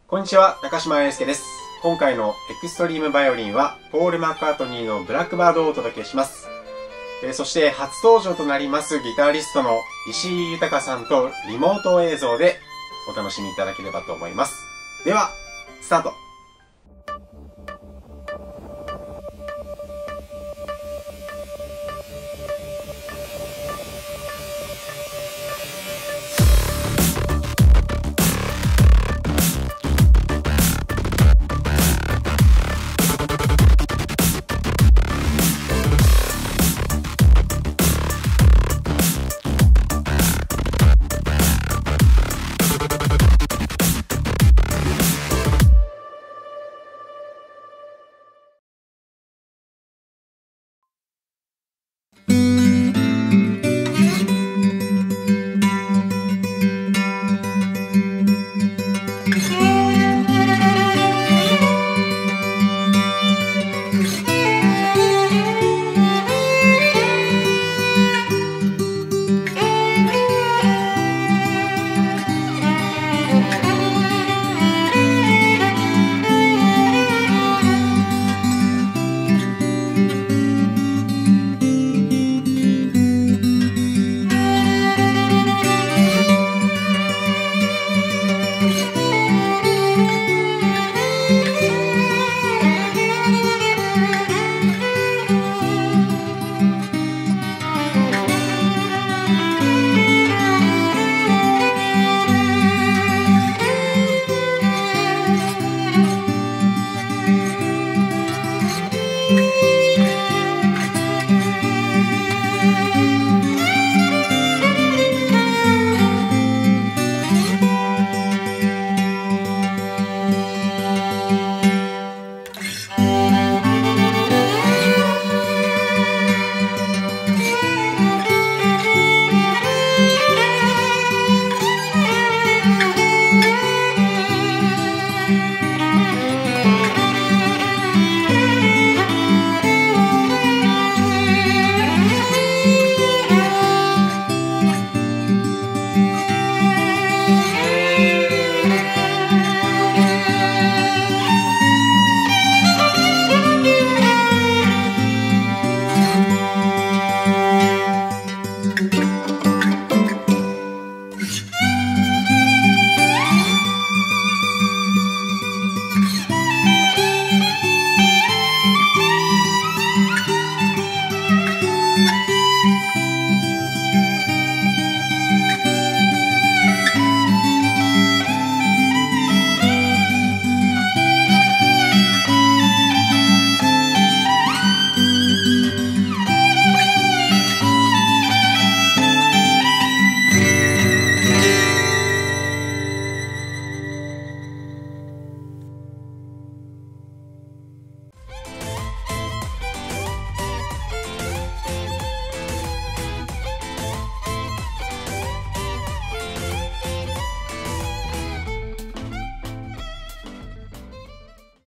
こんにちは、高島英介です。今回のエクストリームバイオリンは、ポール・マッカートニーのブラックバードをお届けします。そして初登場となりますギタリストの石井豊さんとリモート映像でお楽しみいただければと思います。では、スタート。